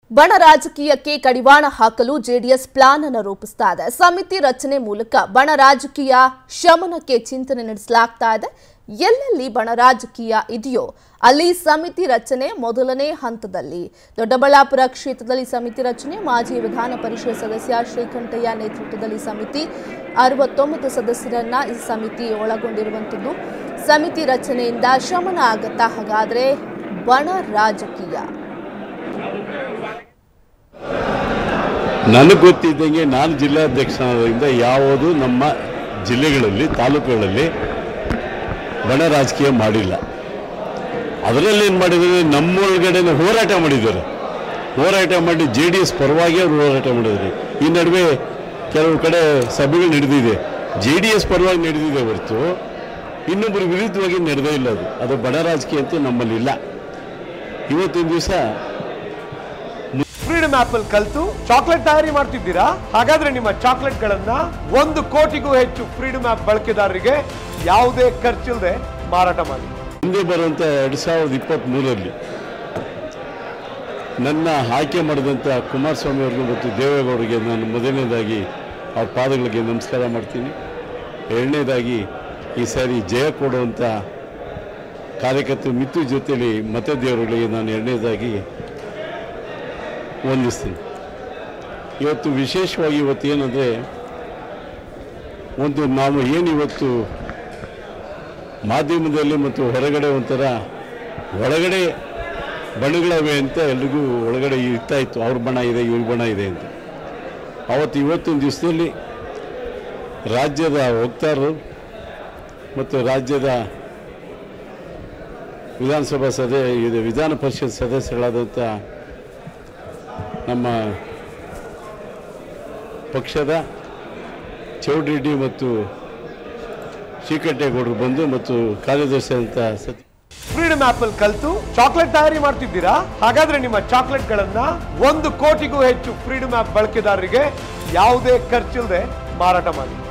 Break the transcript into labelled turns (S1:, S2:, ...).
S1: ಬಣ ರಾಜಕೀಯಕ್ಕೆ ಕಡಿವಾಣ ಹಾಕಲು ಜೆಡಿಎಸ್ ಪ್ಲಾನ್ ಅನ್ನು ರೂಪಿಸ್ತಾ ಇದೆ. ಸಮಿತಿ ರಚನೆ ಮೂಲಕ ಬಣ ರಾಜಕೀಯ ಶಮನಕ್ಕೆ ಚಿಂತನೆ ನಡೆಸಲಾಗ್ತಾ ಇದೆ. ಎಲ್ಲೆಲ್ಲಿ ಬಣ ರಾಜಕೀಯ ಇದೆಯೋ ಅಲ್ಲಿ ಸಮಿತಿ ರಚನೆ ಮೊದಲನೇ ಹಂತದಲ್ಲಿ. ದೊಡ್ಡಬಳ್ಳಾಪುರ ಕ್ಷೇತ್ರದಲ್ಲಿ ಸಮಿತಿ ರಚನೆ. ಮಾಜಿ ವಿಧಾನ ಪರಿಷತ್ ಸದಸ್ಯ ಶ್ರೀಕಂಠಯ್ಯ ನೇತೃತ್ವದಲ್ಲಿ ಸಮಿತಿ 69 ಸದಸ್ಯರನ್ನ ಈ ಸಮಿತಿ ಒಳಗೊಂಡಿರುವಂತದ್ದು. ಸಮಿತಿ ರಚನೆಯಿಂದ ಶಮನ ಆಗತ್ತಾ? ಹಾಗಾದ್ರೆ ಬಣ ರಾಜಕೀಯ
S2: ನನಗೆ ಗೊತ್ತಿದ್ದಂಗೆ ನಾನು ಜಿಲ್ಲಾಧ್ಯಕ್ಷರಿಂದ ಯಾವುದು ನಮ್ಮ ಜಿಲ್ಲೆಗಳಲ್ಲಿ ತಾಲೂಕುಗಳಲ್ಲಿ ಬಣ ರಾಜಕೀಯ ಮಾಡಿಲ್ಲ. ಅದರಲ್ಲಿ ಏನು ಮಾಡಿದರೆ ನಮ್ಮೊಳಗಡೆ ಹೋರಾಟ ಮಾಡಿದ್ದಾರೆ. ಹೋರಾಟ ಮಾಡಿ JDS ಪರವಾಗಿ ಅವರು ಹೋರಾಟ ಮಾಡಿದ್ದಾರೆ. ಈ ನಡುವೆ ಕೆಲವು ಕಡೆ ಸಭೆಗಳು ನಡೆದಿದೆ, JDS ಪರವಾಗಿ ನಡೆದಿದೆ ಹೊರತು ಇನ್ನೊಬ್ಬರ ವಿರುದ್ಧವಾಗಿ ನಡೆದೇ ಇಲ್ಲ. ಅದು ಬಣ ರಾಜಕೀಯ ಅಂತ ನಮ್ಮಲ್ಲಿಲ್ಲ. ಇವತ್ತಿನ ದಿವಸ
S3: ಫ್ರೀಡಮ್ ಆಪ್ ಅಲ್ಲಿ ಕಲಿತು ಚಾಕ್ಲೇಟ್ ತಯಾರಿ ಮಾಡ್ತಿದ್ದೀರಾ? ಹಾಗಾದ್ರೆ ನಿಮ್ಮ ಚಾಕ್ಲೇಟ್ ಗಳನ್ನ 1 ಕೋಟಿಗೂ ಹೆಚ್ಚು ಫ್ರೀಡಮ್ ಆಪ್ ಬಳಕೆದಾರರಿಗೆ ಯಾವುದೇ ಖರ್ಚಿಲ್ಲದೆ ಮಾರಾಟ ಮಾಡಿ.
S2: ಮುಂದೆ ಬರುವಂತ 2023ರಲ್ಲಿ ನನ್ನ ಆಯ್ಕೆ ಮಾಡಿದಂಥ ಕುಮಾರಸ್ವಾಮಿ ಅವರಿಗೂ ಮತ್ತು ದೇವೇಗೌಡರಿಗೆ ನಾನು ಮೊದಲನೇದಾಗಿ ಅವ್ರ ಪಾದಗಳಿಗೆ ನಮಸ್ಕಾರ ಮಾಡ್ತೀನಿ. ಎರಡನೇದಾಗಿ ಈ ಸಾರಿ ಜಯ ಕೊಡುವಂಥ ಕಾರ್ಯಕರ್ತರು ಮಿತ್ತು ಜೊತೆಯಲ್ಲಿ ಮತದೇವರುಗಳಿಗೆ ನಾನು ಎರಡನೇದಾಗಿ ವಂದಿಸ್ತೀನಿ. ಇವತ್ತು ವಿಶೇಷವಾಗಿ ಏನಂದರೆ ನಾವು ಇವತ್ತು ಮಾಧ್ಯಮದಲ್ಲಿ ಮತ್ತು ಹೊರಗಡೆ ಒಂಥರ ಒಳಗಡೆ ಬಣಗಳವೆ ಅಂತ ಎಲ್ರಿಗೂ ಒಳಗಡೆ ಇರ್ತಾ ಇತ್ತು. ಅವ್ರ ಬಣ ಇದೆ, ಇವ್ರ ಬಣ ಇದೆ ಅಂತ. ಇವತ್ತಿನ ದಿವಸದಲ್ಲಿ ರಾಜ್ಯದ ವಕ್ತಾರರು ಮತ್ತು ರಾಜ್ಯದ ವಿಧಾನ ಪರಿಷತ್ ಸದಸ್ಯರಾದಂಥ ನಮ್ಮ ಪಕ್ಷದ ಚೌಡ್ರೆಡ್ಡಿ ಮತ್ತು ಶ್ರೀಕಂಠೇಗೌಡರು ಬಂದು ಮತ್ತು ಕಾರ್ಯದರ್ಶಿ ಅಂತ
S3: ಫ್ರೀಡಮ್ ಆಪ್ ಅಲ್ಲಿ ಕಲಿತು ಚಾಕ್ಲೇಟ್ ತಯಾರಿ ಮಾಡ್ತಿದ್ದೀರಾ? ಹಾಗಾದ್ರೆ ನಿಮ್ಮ ಚಾಕ್ಲೇಟ್ ಗಳನ್ನ 1 ಕೋಟಿಗೂ ಹೆಚ್ಚು ಫ್ರೀಡಮ್ ಆಪ್ ಬಳಕೆದಾರರಿಗೆ ಯಾವುದೇ ಖರ್ಚಿಲ್ಲದೆ ಮಾರಾಟ ಮಾಡಿ.